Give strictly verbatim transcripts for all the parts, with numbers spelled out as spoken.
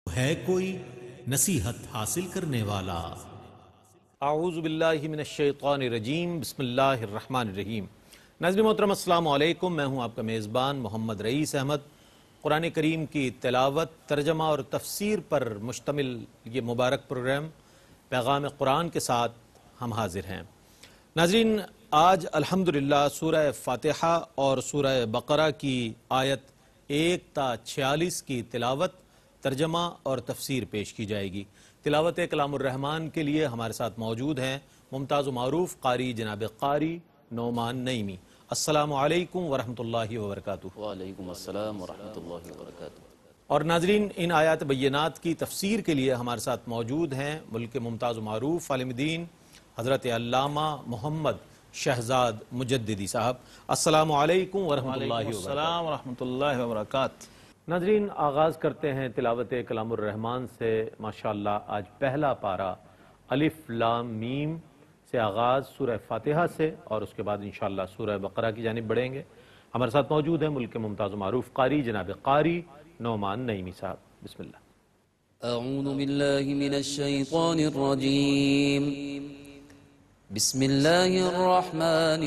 ہے کوئی نصیحت حاصل کرنے والا؟ اعوذ باللہ من الشیطان الرجیم، بسم اللہ الرحمن الرحیم۔ ناظرین محترم السلام علیکم، میں ہوں آپ کا میزبان محمد رئیس احمد۔ قرآن کریم کی تلاوت، ترجمہ اور تفسیر پر مشتمل یہ مبارک پروگرام پیغام قرآن کے ساتھ ہم حاضر ہیں۔ ناظرین، آج الحمدللہ سورہ فاتحہ اور سورہ بقرہ کی آیت ایک تا چھیالیس کی تلاوت، ترجمہ اور تفسیر پیش کی جائے گی۔ تلاوت کلام الرحمن کے لیے ہمارے ساتھ موجود ہیں ممتاز و معروف قاری جناب قاری نعمان نعیمی۔ السلام علیکم ورحمۃ اللہ وبرکاتہ۔ وعلیکم السلام ورحمۃ اللہ وبرکاتہ۔ اور ناظرین، ان آیات بینات کی تفسیر کے لیے ہمارے ساتھ موجود ہیں ملک ممتاز و معروف عالم دین حضرت علامہ محمد شہزاد مجددی صاحب۔ السلام علیکم ورحمۃ اللہ وبرکاتہ۔ السلام ورحمۃ اللہ وبرکاتہ۔ ناظرین، آغاز کرتے ہیں تلاوت کلام الرحمن سے۔ ماشاءاللہ آج پہلا پارہ الف لام میم سے آغاز سورہ فاتحہ سے، اور اس کے بعد انشاءاللہ سورہ بقرہ کی جانب بڑھیں گے۔ ہمارے ساتھ موجود ہیں ملک ممتاز و معروف قاری جناب قاری نعمان نعیمی صاحب۔ بسم اللہ۔ اعوذ باللہ من الشیطان الرجیم، بسم اللہ الرحمن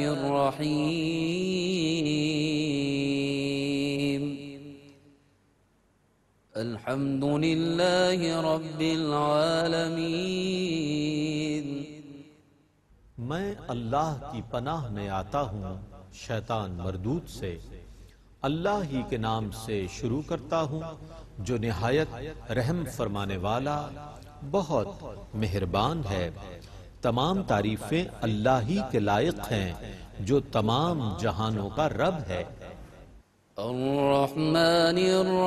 الرحیم، الحمد للہ رب العالمین۔ میں اللہ کی پناہ میں آتا ہوں شیطان مردود سے۔ اللہ ہی کے نام سے شروع کرتا ہوں جو نہایت رحم فرمانے والا بہت مہربان ہے۔ تمام تعریفیں اللہ ہی کے لائق ہیں جو تمام جہانوں کا رب ہے۔ الرحمن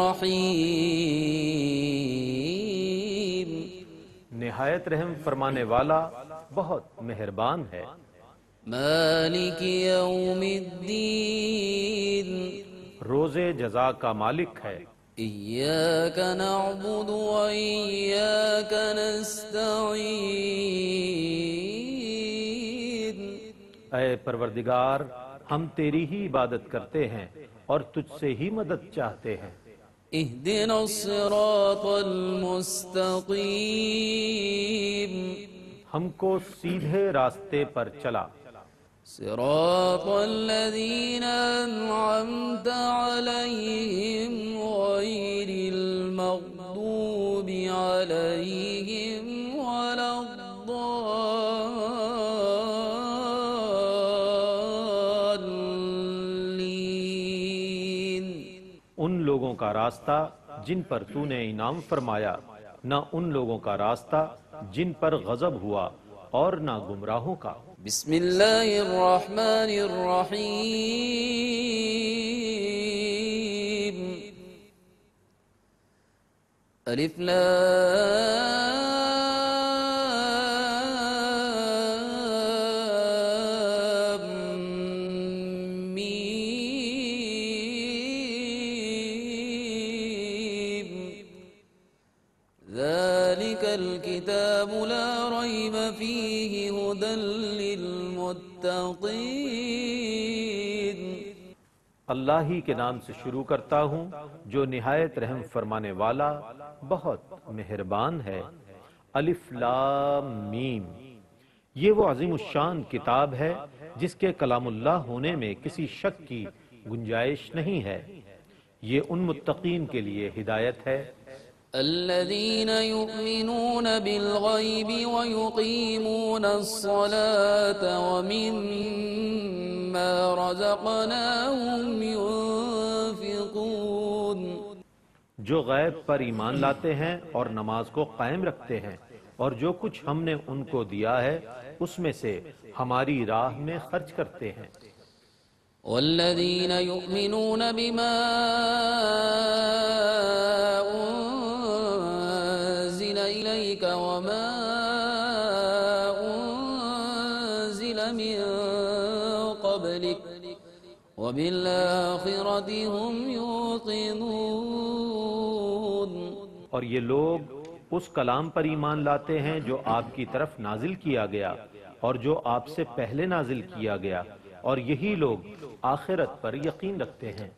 الرحیم، نہایت رحم فرمانے والا بہت مہربان ہے۔ مالک یوم الدین، روز جزا کا مالک ہے۔ ایاک نعبد و ایاک نستعین، اے پروردگار، ہم تیری ہی عبادت کرتے ہیں اور تجھ سے ہی مدد چاہتے ہیں۔ اہدنا الصراط المستقیم، ہم کو سیدھے راستے پر چلا۔ صراط الذین انعمت علیہم غیر المغضوب علیہم ولا الضالین۔ ان لوگوں کا راستہ جن پر تو نے انعام فرمایا، نہ ان لوگوں کا راستہ جن پر غضب ہوا، اور نہ گمراہوں کا۔ بسم اللہ الرحمن الرحیم، الف لام میم، ذالک الکتاب لا ریب فیہ ہدی للمتقین۔ اللہ ہی کے نام سے شروع کرتا ہوں جو نہایت رحم فرمانے والا بہت مہربان ہے۔ الف لام میم، یہ وہ عظیم الشان کتاب ہے جس کے کلام اللہ ہونے میں کسی شک کی گنجائش نہیں ہے۔ یہ ان متقین کے لیے ہدایت ہے الذین یؤمنون بالغیب ویقیمون الصلاة ومما رزقناہم ينفقون، جو غیب پر ایمان لاتے ہیں اور نماز کو قائم رکھتے ہیں، اور جو کچھ ہم نے ان کو دیا ہے اس میں سے ہماری راہ میں خرچ کرتے ہیں۔ والذین یؤمنون بما انزل الیک وما انزل من قبلک وبالآخرۃ هم یوقنون، اور یہ لوگ اس کلام پر ایمان لاتے ہیں جو آپ کی طرف نازل کیا گیا اور جو آپ سے پہلے نازل کیا گیا، اور یہی لوگ آخرت پر یقین رکھتے ہیں۔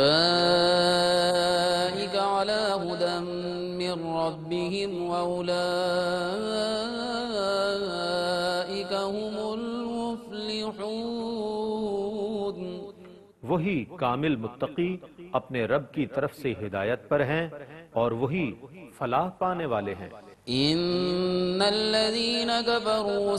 أولئك على هدى من ربهم وأولئك هم المفلحون۔ وہی کامل متقی اپنے رب کی طرف سے ہدایت پر ہیں اور وہی فلاح پانے والے ہیں۔ إن الذين كفروا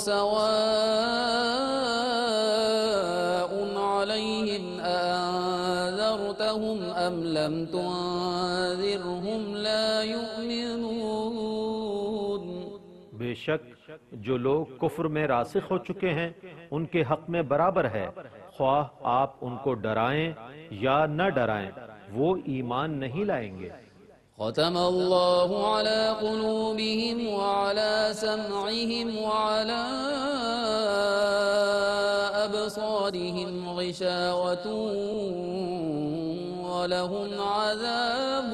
سواء عليهم أأنذرتهم أم لم تنذرهم لا يؤمنون۔ بے شک جو لوگ کفر میں راسخ ہو چکے ہیں ان کے حق میں برابر ہے، خواہ آپ ان کو ڈرائیں یا نہ ڈرائیں وہ ایمان نہیں لائیں گے۔ ختم اللہ علی قلوبہم وعلی سمعہم وعلی ابصارہم غشاوۃ ولہم عذاب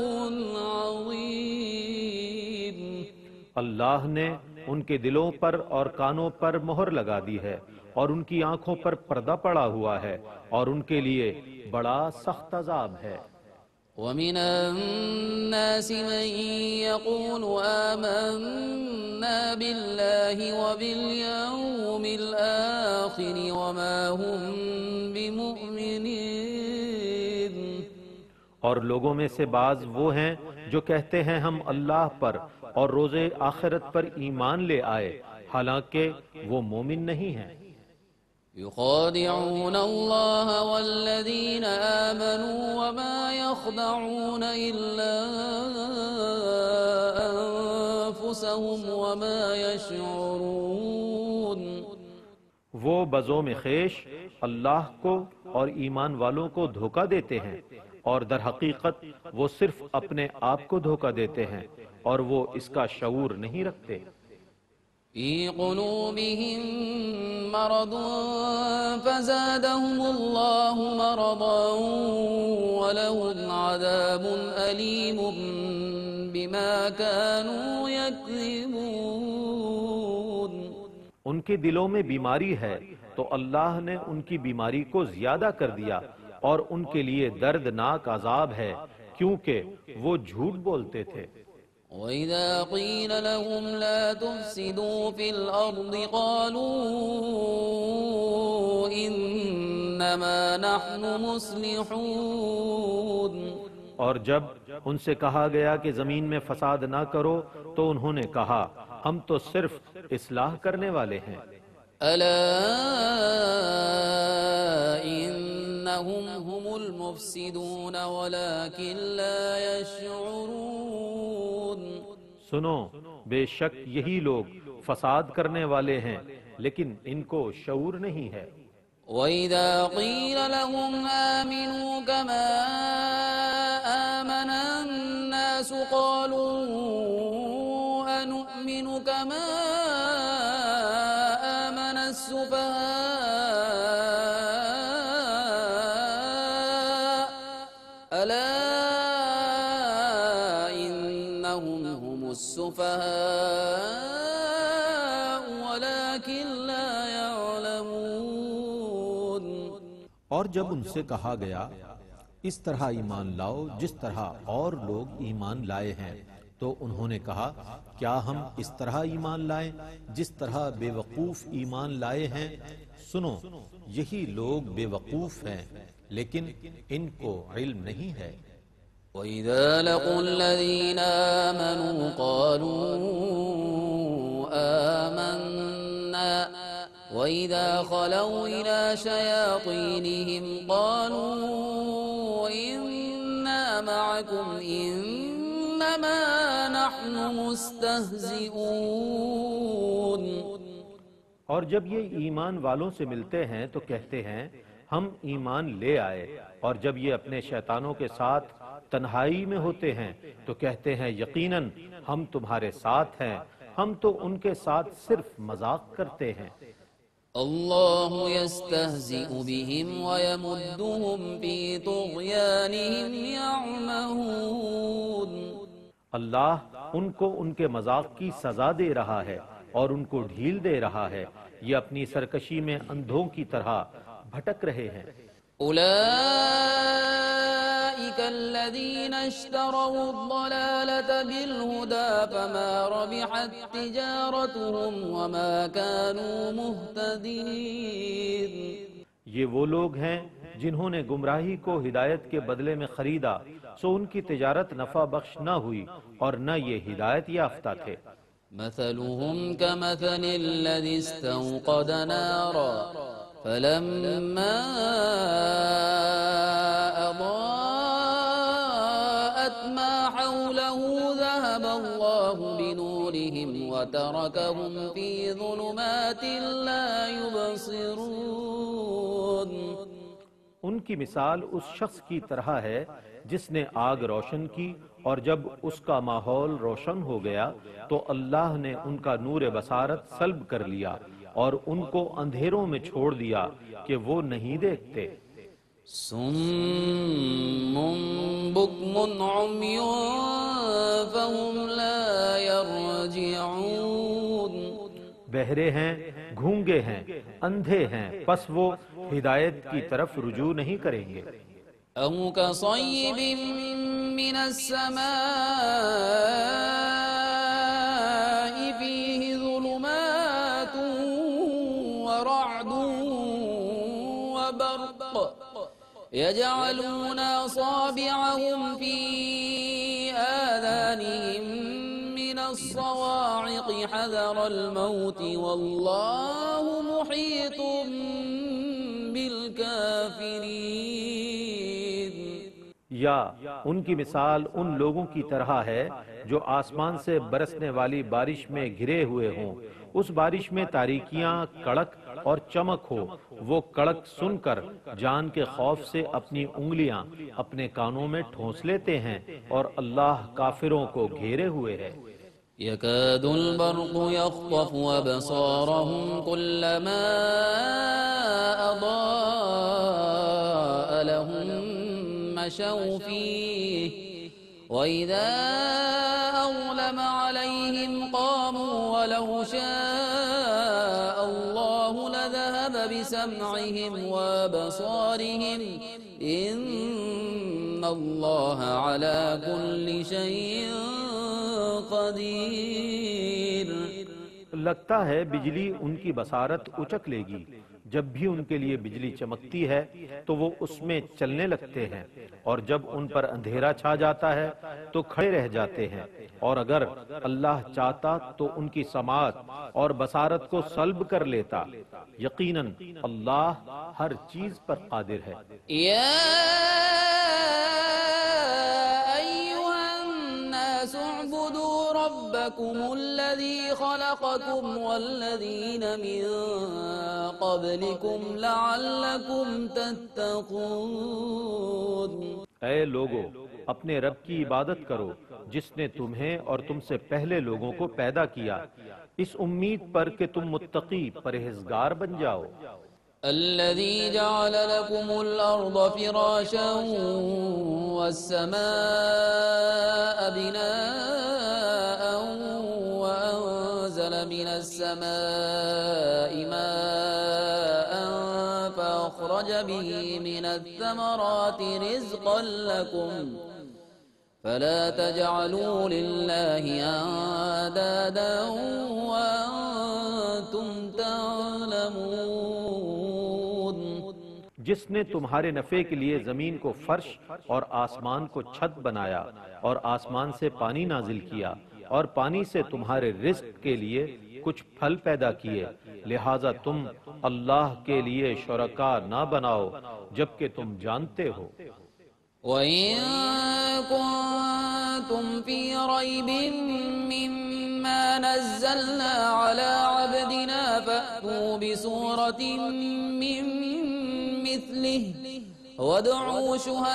عظیم۔ اللہ نے ان کے دلوں پر اور کانوں پر مہر لگا دی ہے اور ان کی آنکھوں پر پردہ پڑا ہوا ہے اور ان کے لیے بڑا سخت عذاب ہے۔ وَمِنَ النَّاسِ مَن يَقُولُ آمَنَّا بِاللَّهِ وَبِالْيَوْمِ الْآخِرِ وَمَا هُمْ بِمُؤْمِنِينَ۔ اور لوگوں میں سے بعض وہ ہیں جو کہتے ہیں ہم اللہ پر اور روز آخرت پر ایمان لے آئے، حالانکہ وہ مومن نہیں ہیں۔ يخادعون الله والذين آمنوا وما يخدعون إلا أنفسهم وما يشعرون۔ وہ بزوم خیش اللہ کو اور ایمان والوں کو دھوکہ دیتے ہیں اور در حقیقت وہ صرف اپنے آپ کو دھوکہ دیتے ہیں اور وہ اس کا شعور نہیں رکھتے۔ في قلوبهم مرض فزادهم الله مرضا ولهم عذاب أليم بما كانوا يكذبون۔ ان کے دلوں میں بیماری ہے تو اللہ نے ان کی بیماری کو زیادہ کر دیا اور ان کے لیے دردناک عذاب ہے کیونکہ وہ جھوٹ بولتے تھے۔ وَإِذَا قِيلَ لَهُمْ لَا تُفْسِدُوا فِي الْأَرْضِ قَالُوا إِنَّمَا نَحْنُ مُصْلِحُونَ۔ اور جب ان سے کہا گیا کہ زمین میں فساد نہ کرو تو انہوں نے کہا ہم تو صرف اصلاح کرنے والے ہیں۔ أَلَا إِنَّهُمْ هُمُ الْمُفْسِدُونَ وَلَكِنْ لَا يَشْعُرُونَ۔ سنو بے شک یہی لوگ فساد کرنے والے ہیں لیکن ان کو شعور نہیں ہے۔ وَإِذَا قِيلَ لَهُمْ آمِنُوا كَمَا آمَنَ النَّاسُ قَالُوا أَنُؤْمِنُ كَمَا آمَنَ السُّفَهَاءُ أَلَا إِنَّهُمْ هُمُ السُّفَهَاءُ وَلَكِنْ لَا يَعْلَمُونَ۔ اور جب ان سے کہا گیا اس طرح ایمان لاؤ جس طرح اور لوگ ایمان لائے ہیں تو انہوں نے کہا کیا ہم اس طرح ایمان لائیں جس طرح بے وقوف ایمان لائے ہیں؟ سنو یہی لوگ بے وقوف ہیں لیکن ان کو علم نہیں ہے۔ وَإِذَا لَقُوا الَّذِينَ آمَنُوا قَالُوا آمَنَّا وَإِذَا خَلَوْا إِلَى شَيَاطِينِهِمْ قَالُوا إِنَّا مَعَكُمْ إِنَّمَا نَحْنُ مُسْتَهْزِئُونَ۔ اور جب یہ ایمان والوں سے ملتے ہیں تو کہتے ہیں ہم ایمان لے آئے، اور جب یہ اپنے شیطانوں کے ساتھ تنہائی میں ہوتے ہیں تو کہتے ہیں یقیناً ہم تمہارے ساتھ ہیں، ہم تو ان کے ساتھ صرف مذاق کرتے ہیں۔ اللہ یستہزئ بہم ویمدہم فی طغیانہم یعمہون۔ اللہ ان کو ان کے مذاق کی سزا دے رہا ہے اور ان کو ڈھیل دے رہا ہے، یہ اپنی سرکشی میں اندھوں کی طرح بھٹک رہے ہیں۔ أولئك الذين اشتروا الضلالة بالهدى فما ربحت تجارتهم وما كانوا مهتدين۔ یہ وہ لوگ ہیں جنہوں نے گمراہی کو ہدایت کے بدلے میں خریدا، سو ان کی تجارت نفع بخش نہ ہوئی اور نہ یہ ہدایت یافتہ تھے۔ مثلهم كمثل الذي استوقد نارا فلما أضاءت ما حوله ذهب الله بنورهم وتركهم في ظلمات لا يبصرون۔ ان کی مثال اس شخص کی طرح ہے جس نے آگ روشن کی، اور جب اس کا ماحول روشن ہو گیا تو اللہ نے ان کا نور بصارت سلب کر لیا اور ان کو اندھیروں میں چھوڑ دیا کہ وہ نہیں دیکھتے۔ صم بكم عمي فهم لا يرجعون۔ بہرے ہیں، گھونگے ہیں، اندھے ہیں، پس وہ ہدایت کی طرف رجوع نہیں کریں گے۔ أو كصيب من السماء فيه ظلمات ورعد وبرق يجعلون أصابعهم في آذانهم من الصواعق حذر الموت والله محيط بالكافرين۔ یا ان کی مثال ان لوگوں کی طرح ہے جو آسمان سے برسنے والی بارش میں گھرے ہوئے ہوں، اس بارش میں تاریکیاں، کڑک اور چمک ہو، وہ کڑک سن کر جان کے خوف سے اپنی انگلیاں اپنے کانوں میں ٹھونس لیتے ہیں، اور اللہ کافروں کو گھیرے ہوئے ہے۔ يكاد البرق يخطف أبصارهم كلما أضاء لهم مشوا فيه وإذا أظلم عليهم قاموا ولو شاء الله لذهب بسمعهم وأبصارهم إن الله على كل شيء قدیر۔ لگتا ہے بجلی ان کی بصارت اچک لے گی، جب بھی ان کے لیے بجلی چمکتی ہے تو وہ اس میں چلنے لگتے ہیں، اور جب ان پر اندھیرا چھا جاتا ہے تو کھڑے رہ جاتے ہیں، اور اگر اللہ چاہتا تو ان کی سماعت اور بصارت کو سلب کر لیتا۔ یقیناً اللہ ہر چیز پر قادر ہے۔ یا اعبدوا ربكم الذي خلقكم والذين من قبلكم لعلكم تتقون۔ اے لوگو، اپنے رب کی عبادت کرو جس نے تمہیں اور تم سے پہلے لوگوں کو پیدا کیا، اس امید پر کہ تم متقی پرہیزگار بن جاؤ۔ الذي جعل لكم الأرض فراشا والسماء بناء وأنزل من السماء ماء فأخرج به من الثمرات رزقا لكم فلا تجعلوا لله أندادا وأنتم تعلمون۔ جس نے تمہارے نفع کے لیے زمین کو فرش اور آسمان کو چھت بنایا، اور آسمان سے پانی نازل کیا، اور پانی سے تمہارے رزق کے لیے کچھ پھل پیدا کیے، لہٰذا تم اللہ کے لیے شرکا نہ بناؤ جبکہ تم جانتے ہو۔ وَإِن كُنتُمْ فِي رَيْبٍ مِّمَّا نَزَّلْنَا عَلَىٰ عَبْدِنَا فَأْتُوا بِسُورَةٍ مِّن مِّثْلِهِ وَادْعُوا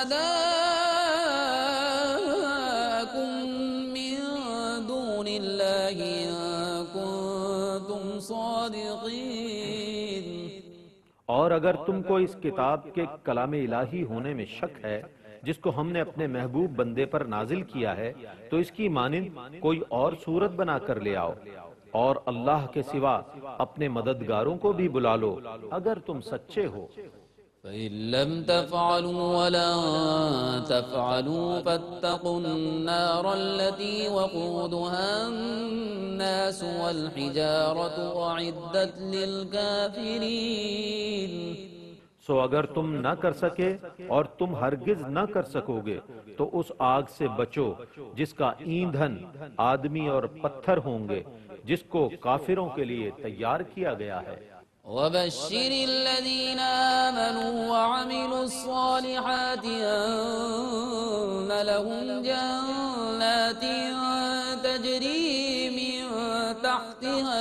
شُهَدَاءَكُم مِّن دُونِ اللَّهِ إِن كُنتُمْ صَادِقِينَ۔ اور اگر تم کو اس کتاب کے کلام الہی ہونے میں شک ہے جس کو ہم نے اپنے محبوب بندے پر نازل کیا ہے، تو اس کی مانند کوئی اور صورت بنا کر لے آؤ، اور اللہ کے سوا اپنے مددگاروں کو بھی بلا لو اگر تم سچے ہو۔ فإن لم تفعلوا ولا تفعلوا فاتقوا النار التي وقودها الناس والحجارة أعدت للكافرين. سو اگر تم نہ کر سکے اور تم ہرگز نہ کر سکو گے تو اس آگ سے بچو جس کا ایندھن آدمی اور پتھر ہوں گے، جس کو کافروں کے لیے تیار کیا گیا ہے. وبشر الذين آمنوا وعملوا الصالحات أن لهم جنات تجري من تحتها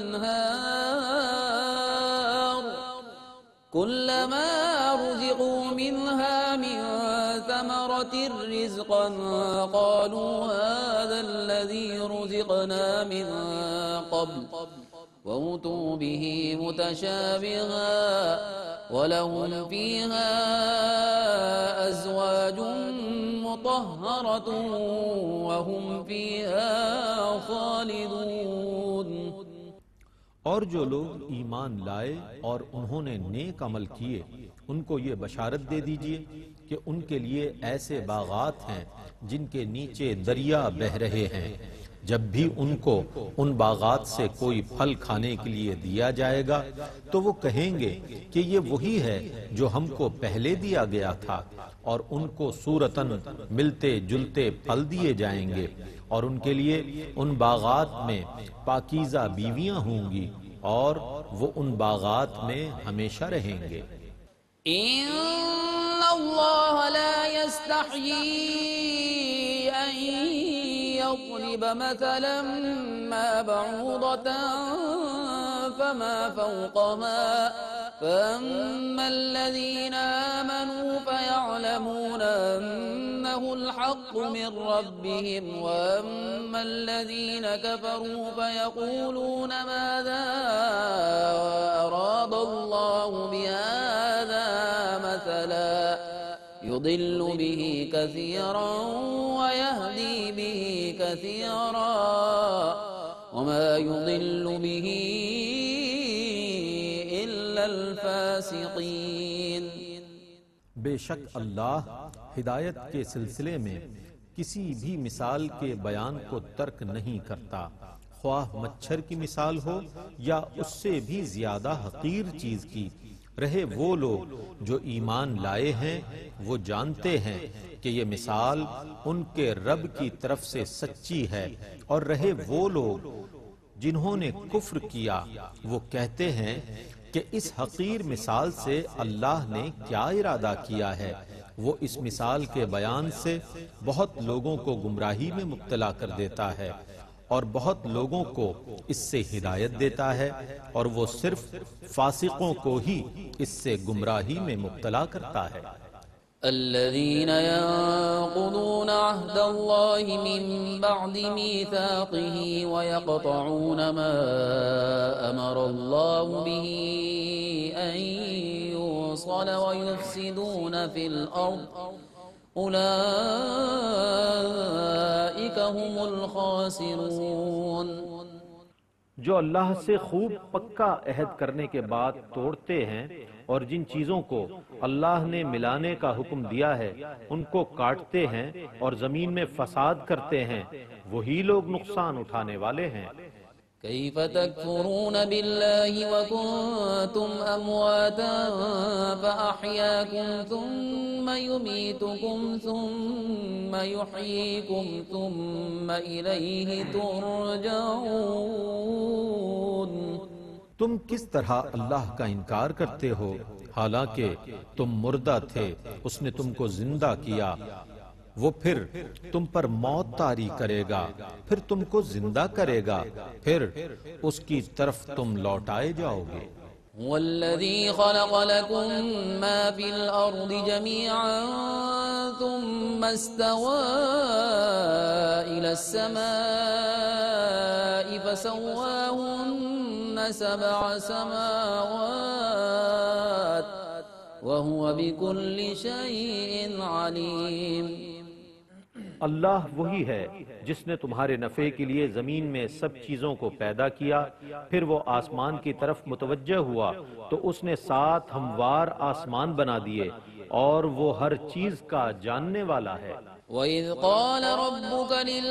الأنهار كلما رزقوا منها من ثمرة رزقا قالوا هذا الذي رزقنا من قبل وأتوا به متشابها ولهم فيها أزواج مطهرة وهم فيها خالدون. اور جو لوگ ایمان لائے اور انہوں نے نیک عمل کیے ان کو یہ بشارت دے دیجئے کہ ان کے لیے ایسے باغات ہیں جن کے نیچے دریا بہہ رہے ہیں. جب بھی ان کو ان باغات سے کوئی پھل کھانے کے لیے دیا جائے گا تو وہ کہیں گے کہ یہ وہی ہے جو ہم کو پہلے دیا گیا تھا، اور ان کو صورتاً ملتے جلتے پھل دیے جائیں گے، اور ان کے لیے ان باغات میں پاکیزہ بیویاں ہوں گی اور وہ ان باغات میں ہمیشہ رہیں گے. إن الله لا يستحيي أن يضرب مثلا ما بعوضة فما فوقها فأما الذين آمنوا فيعلمون أنه الحق من ربهم وأما الذين كفروا فيقولون ماذا أراد الله بهذا مثلا يضل به كثيرا ويهدي به كثيرا وما يضل به إلا الفاسقين. بے شک اللہ ہدایت کے سلسلے میں کسی بھی مثال کے بیان کو ترک نہیں کرتا، خواہ مچھر کی مثال ہو یا اس سے بھی زیادہ حقیر چیز کی. رہے وہ لوگ جو ایمان لائے ہیں وہ جانتے ہیں کہ یہ مثال ان کے رب کی طرف سے سچی ہے، اور رہے وہ لوگ جنہوں نے کفر کیا وہ کہتے ہیں کہ اس حقیر مثال سے اللہ نے کیا ارادہ کیا ہے. وہ اس مثال کے بیان سے بہت لوگوں کو گمراہی میں مبتلا کر دیتا ہے اور بہت لوگوں کو اس سے ہدایت دیتا ہے، اور وہ صرف فاسقوں کو ہی اس سے گمراہی میں مبتلا کرتا ہے. الذين ينقضون عهد الله من بعد ميثاقه ويقطعون ما أمر الله به أن يوصل ويفسدون في الأرض أولئك هم الخاسرون. جو اللہ سے خوب پکا عہد کرنے کے بعد توڑتے ہیں اور جن چیزوں کو اللہ نے ملانے کا حکم دیا ہے ان کو کاٹتے ہیں اور زمین میں فساد کرتے ہیں، وہی لوگ نقصان اٹھانے والے ہیں. كيف تكفرون بالله وكنتم أمواتا فأحياكم ثم يميتكم ثم يحييكم ثم إليه ترجعون. تم کس طرح اللہ کا انکار کرتے ہو حالانکہ تم مردہ تھے، اس نے تم کو زندہ کیا، وہ پھر تم پر موت طاری کرے گا، پھر تم کو زندہ کرے گا، پھر اس کی طرف تم لوٹائے جاؤ گے. هو الذي خلق لكم ما في الأرض جميعا ثم استوى إلى السماء فسواهن سبع سماوات وهو بكل شيء عليم. اللہ وہی ہے جس نے تمہارے نفع کے لیے زمین میں سب چیزوں کو پیدا کیا، پھر وہ آسمان کی طرف متوجہ ہوا تو اس نے سات ہموار آسمان بنا دیے، اور وہ ہر چیز کا جاننے والا ہے۔ وَإِذْ قَالَ رَبُّكَ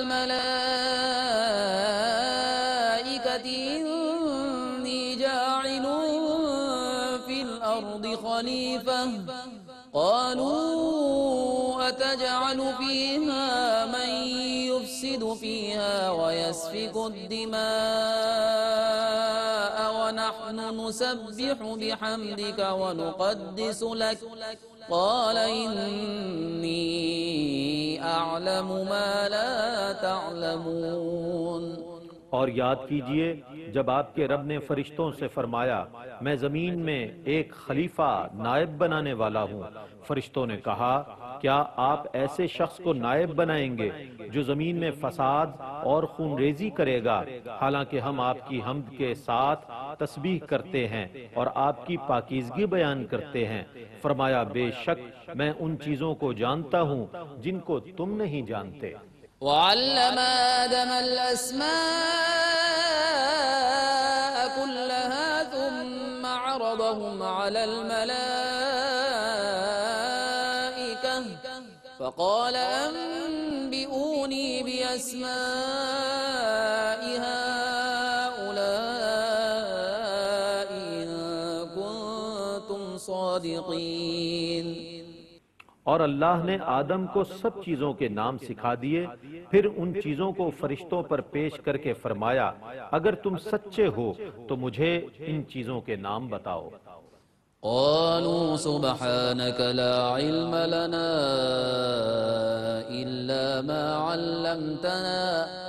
لِلْمَلَائِكَةِ إِنِّي جَاعِلٌ فِي الْأَرْضِ خَلِيفَةً قَالُوا أَتَجْعَلُ فِيهَا مَن يُفْسِدُ فِيهَا وَيَسْفِكُ الدِّمَاءَ وَنَحْنُ نُسَبِّحُ بِحَمْدِكَ وَنُقَدِّسُ لَكَ قَالَ إِنِّي أَعْلَمُ مَا لَا تَعْلَمُونَ۔ اور یاد کیجئے جب آپ کے رب نے فرشتوں سے فرمایا میں زمین میں ایک خلیفہ نائب بنانے والا ہوں، فرشتوں نے کہا کیا آپ ایسے شخص کو نائب بنائیں گے جو زمین میں فساد اور خون ریزی کرے گا، حالانکہ ہم آپ کی حمد کے ساتھ تسبیح کرتے ہیں اور آپ کی پاکیزگی بیان کرتے ہیں؟ فرمایا بے شک میں ان چیزوں کو جانتا ہوں جن کو تم نہیں جانتے۔ وعلم آدم الأسماء كلها ثم عرضهم على الملائكة فقال أنبئوني بأسماء هؤلاء إن كنتم صادقين۔ اور اللہ نے آدم کو سب چیزوں کے نام سکھا دیے، پھر ان چیزوں کو فرشتوں پر پیش کر کے فرمایا اگر تم سچے ہو تو مجھے ان چیزوں کے نام بتاؤ۔ قالوا سبحانك لا علم لنا إلا ما علمتنا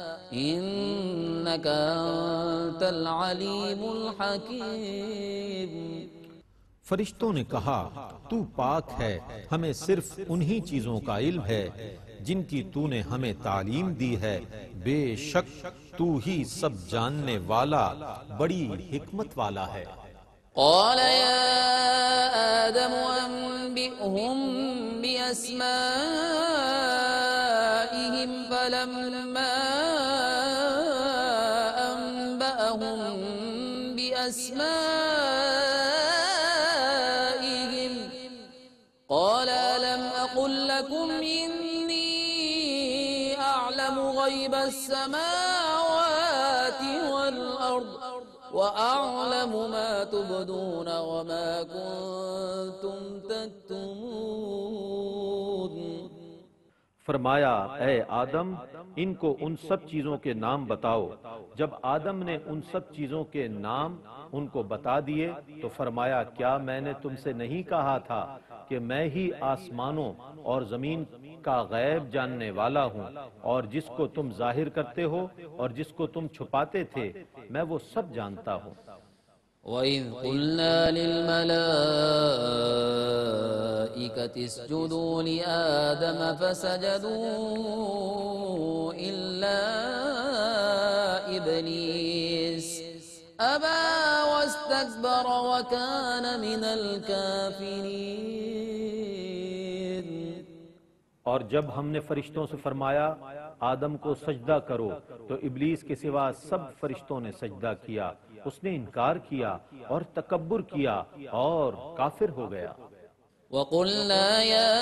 إنك أنت العليم الحكيم۔ فرشتوں نے کہا تو پاک ہے، ہمیں صرف انہی چیزوں کا علم ہے جن کی تو نے ہمیں تعلیم دی ہے، بے شک تو ہی سب جاننے والا بڑی حکمت والا ہے۔ قال يا آدم أنبئهم بأسمائهم فلما أنبأهم بأسمائهم قال ألم أقل لكم إني أعلم غيب السماوات والأرض وأعلم ما تبدون وما كنتم تكتمون۔ فرمایا اے آدم ان کو ان سب چیزوں کے نام بتاؤ۔ جب آدم نے ان سب چیزوں کے نام ان کو بتا دیے تو فرمایا کیا میں نے تم سے نہیں کہا تھا کہ میں ہی آسمانوں اور زمین کا غیب جاننے والا ہوں، اور جس کو تم ظاہر کرتے ہو اور جس کو تم چھپاتے تھے میں وہ سب جانتا ہوں۔ وَإِذْ قُلْنَا لِلْمَلَائِكَةِ اسْجُدُوا لِآدَمَ فَسَجَدُوا إِلَّا إِبْلِيسَ أَبَى وَاسْتَكْبَرَ وَكَانَ مِنَ الْكَافِرِينَ۔ اور جب ہم نے فرشتوں سے فرمایا آدم کو سجدہ کرو تو ابلیس کے سوا سب فرشتوں نے سجدہ کیا، اس نے انکار کیا اور تکبر کیا اور کافر ہو گیا۔ وَقُلْنَا يَا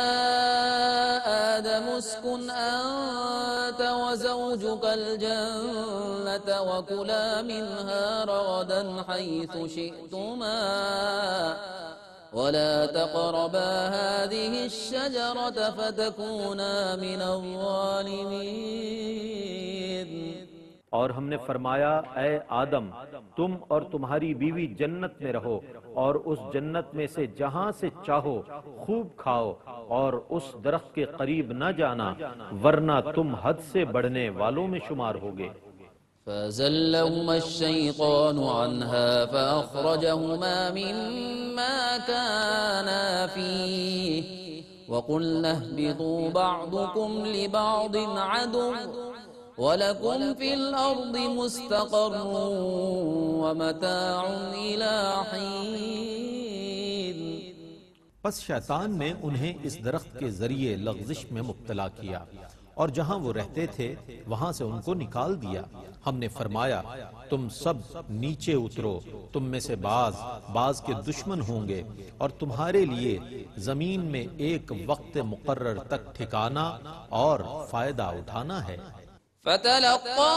آدَمُ اسْكُنْ أَنْتَ وَزَوْجُكَ الْجَنَّةَ وَكُلَا مِنْهَا رَغَدًا حَيْثُ شِئْتُمَا وَلَا تَقْرَبَا هَذِهِ الشَّجَرَةَ فَتَكُونَا مِنَ الظَّالِمِينَ۔ اور ہم نے فرمایا اے آدم تم اور تمہاری بیوی جنت میں رہو، اور اس جنت میں سے جہاں سے چاہو خوب کھاؤ، اور اس درخت کے قریب نہ جانا ورنہ تم حد سے بڑھنے والوں میں شمار ہوگے۔ فَأَزَلَّهُمَا الشَّيْطَانُ عَنْهَا فَأَخْرَجَهُمَا مِمَّا كَانَا فِيهِ وَقُلْنَا اهْبِطُوا بَعْضُكُمْ لِبَعْضٍ عَدُوٌّ وَلَكُمْ فِي الْأَرْضِ مُسْتَقَرٌّ وَمَتَاعٌ إِلَى حِينٍ۔ پس شیطان نے انہیں اس درخت کے ذریعے لغزش میں مبتلا کیا، اور جہاں وہ رہتے تھے وہاں سے ان کو نکال دیا۔ ہم نے فرمایا تم سب نیچے اترو، تم میں سے بعض بعض کے دشمن ہوں گے، اور تمہارے لیے زمین میں ایک وقت مقرر تک ٹھکانا اور فائدہ اٹھانا ہے۔ فتلقى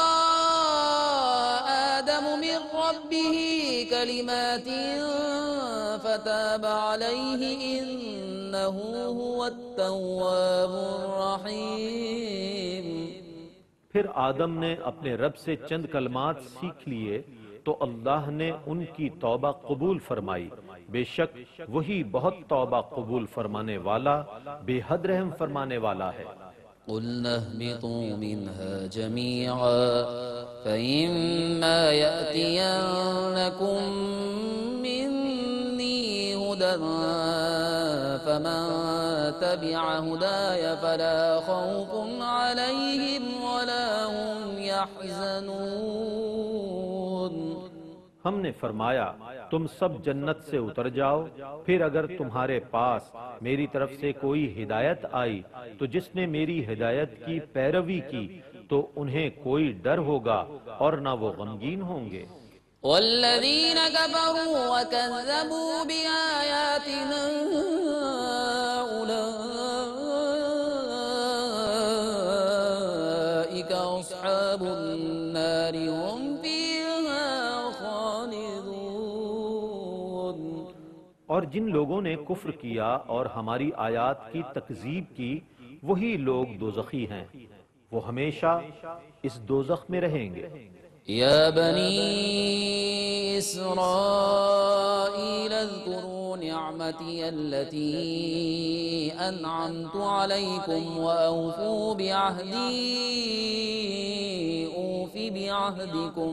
آدم من ربه كلمات فتاب عليه إنه هو التواب الرحيم۔ پھر آدم نے اپنے رب سے چند کلمات سیکھ لیے تو اللہ نے ان کی توبہ قبول فرمائی، بے شک وہی بہت توبہ قبول فرمانے والا، بے حد رحم فرمانے والا ہے۔ قُلْنَا اهْبِطُوا مِنْهَا جَمِيعًا فَإِمَّا يَأْتِيَنَّكُمْ مِنِّي هُدًى فَمَن تَبِعَ هُدَايَ فَلَا خَوْفٌ عَلَيْهِمْ وَلَا هُمْ يَحْزَنُونَ۔ ہم نے فرمایا تم سب جنت سے اتر جاؤ، پھر اگر تمہارے پاس میری طرف سے کوئی ہدایت آئی تو جس نے میری ہدایت کی پیروی کی تو انہیں کوئی ڈر ہوگا اور نہ وہ غمگین ہوں گے۔ والذین کفروا وکذبوا بآیاتنا اولئک اصحاب النار هم اور جن لوگوں نے کفر کیا اور ہماری آیات کی تکذیب کی وہی لوگ دوزخی ہیں، وہ ہمیشہ اس دوزخ میں رہیں گے۔ یا بنی اسرائیل اذکروا نعمتی التي انعمت علیکم واوفوا بعہدی اوف بعہدکم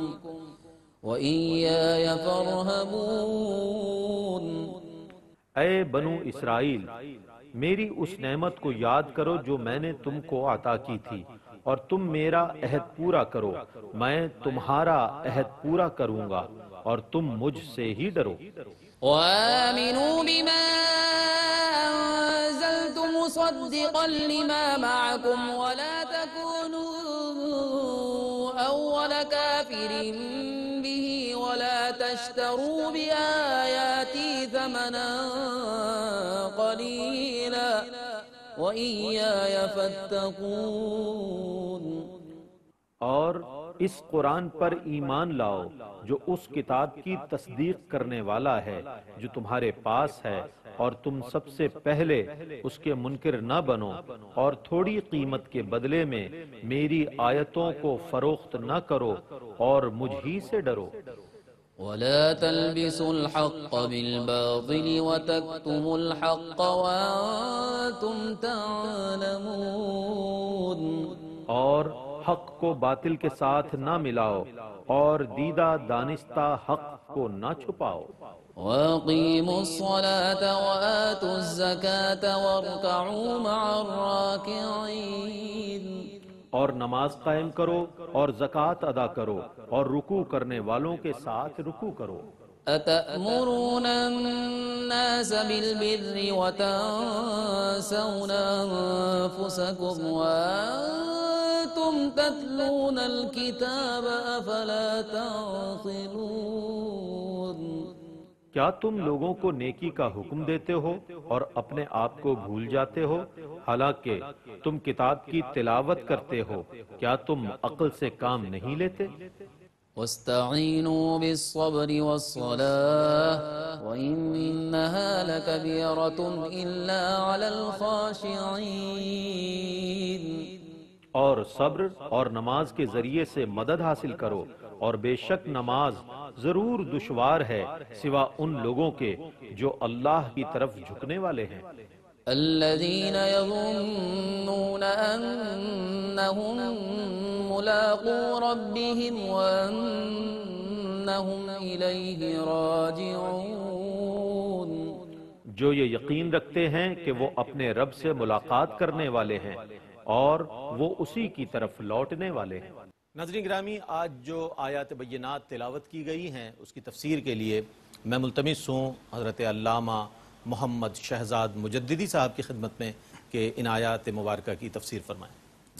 وإیای فارہبون۔ اے بنو اسرائیل، میری اس نعمت کو یاد کرو جو میں نے تم کو عطا کی تھی، اور تم میرا عہد پورا کرو، میں تمہارا عہد پورا کروں گا اور تم مجھ سے ہی ڈرو۔ وآمنوا بما أنزلت مصدقا لما معكم ولا تكونوا أول كافر به ولا تشتروا بآياتي ثمنا قليلا وإياي فاتقون۔ اور اس قرآن پر ایمان لاؤ جو اس کتاب کی تصدیق کرنے والا ہے جو تمہارے پاس ہے، اور تم سب سے پہلے اس کے منکر نہ بنو، اور تھوڑی قیمت کے بدلے میں میری آیتوں کو فروخت نہ کرو اور مجھ ہی سے ڈرو۔ ولا تلبسوا الحق بالباطل وتكتموا الحق وانتم تعلمون۔ اور حق کو باطل کے ساتھ نہ ملاؤ اور دیدہ دانستہ حق کو نہ چھپاؤ۔ وَأَقِيمُوا الصَّلَاةَ وَآتُوا الزَّكَاةَ وَارْكَعُوا مَعَ الرَّاكِعِينَ۔ اور نماز قائم کرو اور زکوٰۃ ادا کرو اور رکوع کرنے والوں کے ساتھ رکوع کرو۔ أَتَأْمُرُونَ النَّاسَ بِالْبِرِّ وَتَنسَوْنَ أَنفُسَكُمْ وَأَنتُمْ تَتْلُونَ الْكِتَابَ أَفَلَا تَعْقِلُونَ۔ کیا تم لوگوں کو نیکی کا حکم دیتے ہو اور اپنے آپ کو بھول جاتے ہو، حالانکہ تم کتاب کی تلاوت کرتے ہو؟ کیا تم عقل سے کام نہیں لیتے؟ وَاسْتَعِينُوا بِالصَّبْرِ وَالصَّلَاةِ وَإِنَّهَا لَكَبِيرَةٌ إِلَّا عَلَى الْخَاشِعِينَ۔ اور صبر اور نماز کے ذریعے سے مدد حاصل کرو، اور بے شک نماز ضرور دشوار ہے سوا ان لوگوں کے جو اللہ کی طرف جھکنے والے ہیں۔ الذين يظنون أنهم ملاقو ربهم وأنهم إليه راجعون۔ جو یہ یقین رکھتے ہیں کہ وہ اپنے رب سے ملاقات کرنے والے ہیں اور وہ اسی کی طرف لوٹنے والے ہیں۔ ناظرین گرامی، آج جو آیات بینات تلاوت کی گئی ہیں اس کی تفسیر کے لیے میں ملتمس ہوں حضرت علامہ محمد شہزاد مجددی صاحب کی خدمت میں کہ ان آیات مبارکہ کی تفسیر فرمائیں۔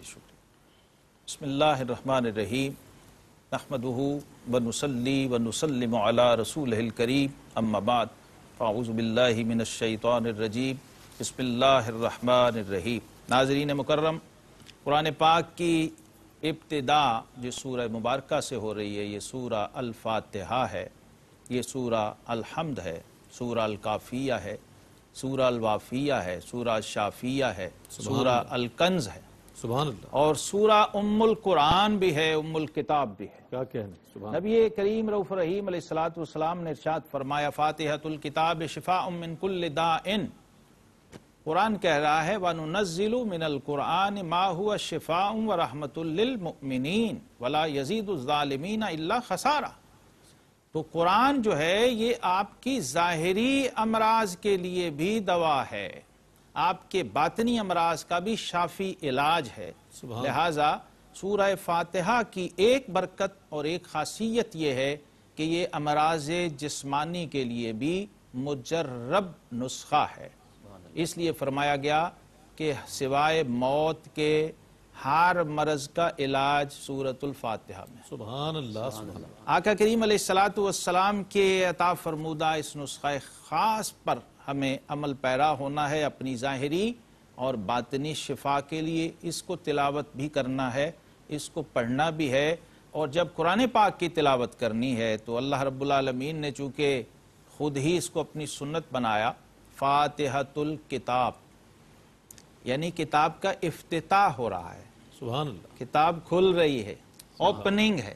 بسم اللہ الرحمن الرحیم نحمدہ ونصلی ونسلم علی رسولہ الکریم اما بعد فاعوذ باللہ من الشیطان الرجیم بسم اللہ الرحمن الرحیم۔ ناظرین مکرم، قرآن پاک کی ابتدا جس سورہ مبارکہ سے ہو رہی ہے یہ سورہ الفاتحہ ہے، یہ سورہ الحمد ہے، سورہ الکافیہ ہے، سورہ الوافیہ ہے، سورہ الشافیہ ہے، سورہ الکنز ہے، سبحان اللہ، اور سورہ ام القرآن بھی ہے، ام الکتاب بھی ہے۔ کیا کہنے، سبحان نبی کریم رؤوف رحیم علیہ الصلوۃ والسلام نے ارشاد فرمایا فاتحۃ الکتاب شفاء من کل داء۔ قرآن کہہ رہا ہے وَنُنَزِّلُ مِنَ الْقُرْآنِ مَا هُوَ شِفَاءٌ وَرَحْمَةٌ لِّلْمُؤْمِنِينَ وَلَا يَزِيدُ الظَّالِمِينَ إِلَّا خَسَارًا۔ تو قرآن جو ہے یہ آپ کی ظاہری امراض کے لیے بھی دوا ہے، آپ کے باطنی امراض کا بھی شافی علاج ہے۔ لہٰذا سورہ فاتحہ کی ایک برکت اور ایک خاصیت یہ ہے کہ یہ امراض جسمانی کے لیے بھی مجرب نسخہ ہے۔ اس لیے فرمایا گیا کہ سوائے موت کے ہر مرض کا علاج سورۃ الفاتحہ میں۔ سبحان اللہ، سبحان اللہ۔ آقا کریم علیہ الصلوۃ والسلام کے عطا فرمودہ اس نسخہ خاص پر ہمیں عمل پیرا ہونا ہے اپنی ظاہری اور باطنی شفا کے لیے۔ اس کو تلاوت بھی کرنا ہے، اس کو پڑھنا بھی ہے، اور جب قرآن پاک کی تلاوت کرنی ہے تو اللہ رب العالمین نے چونکہ خود ہی اس کو اپنی سنت بنایا، فاتحۃ الکتاب یعنی کتاب کا افتتاح ہو رہا ہے، سبحان اللہ، کتاب کھل رہی ہے، اوپننگ ہے،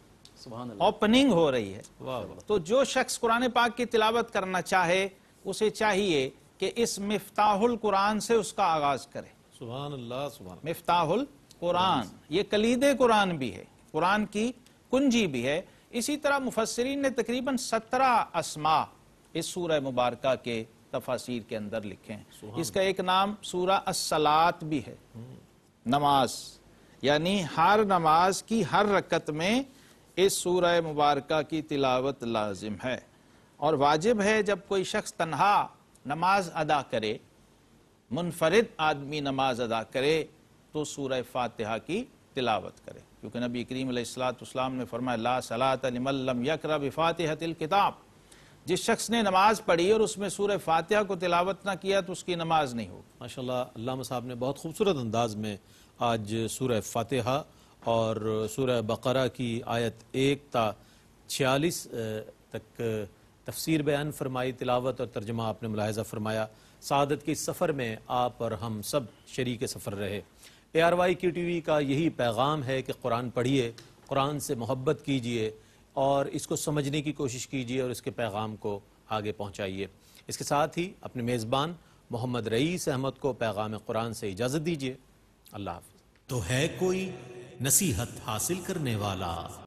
اوپننگ ہو رہی ہے۔ واہ واہ، تو جو شخص قرآن پاک کی تلاوت کرنا چاہے اسے چاہیے کہ اس مفتاح القرآن سے اس کا آغاز کرے۔ سبحان اللہ، سبحان اللہ۔ مفتاح القرآن یہ کلید قرآن بھی ہے، قرآن کی کنجی بھی ہے۔ اسی طرح مفسرین نے تقریباً سترہ اسماء اس سورہ مبارکہ کے تفاسیر کے اندر لکھے ہیں۔ اس کا ایک نام سورہ الصلاۃ بھی ہے، نماز، یعنی ہر نماز کی ہر رکعت میں اس سورہ مبارکہ کی تلاوت لازم ہے، اور واجب ہے جب کوئی شخص تنہا نماز ادا کرے، منفرد آدمی نماز ادا کرے تو سورہ فاتحہ کی تلاوت کرے، کیونکہ نبی کریم علیہ الصلوۃ والسلام نے فرمایا لا صلاۃ لمن لم یقرأ بفاتحۃ الکتاب۔ جس شخص نے نماز پڑھی اور اس میں سورہ فاتحہ کو تلاوت نہ کیا تو اس کی نماز نہیں ہوگی۔ ماشاءاللہ، علامہ صاحب نے بہت خوبصورت انداز میں آج سورہ فاتحہ اور سورہ بقرہ کی آیت ایک تا چھیالیس تک تفسیر بیان فرمائی، تلاوت اور ترجمہ آپ نے ملاحظہ فرمایا۔ سعادت کے اس سفر میں آپ اور ہم سب شریک سفر رہے۔ اے آر وائی کی ٹی وی کا یہی پیغام ہے کہ قرآن پڑھیے، قرآن سے محبت کیجئے اور اس کو سمجھنے کی کوشش کیجئے اور اس کے پیغام کو آگے پہنچائیے۔ اس کے ساتھ ہی اپنے میزبان محمد رئیس احمد کو پیغام قرآن سے اجازت دیجیے۔ اللہ حافظ۔ تو ہے کوئی نصیحت حاصل کرنے والا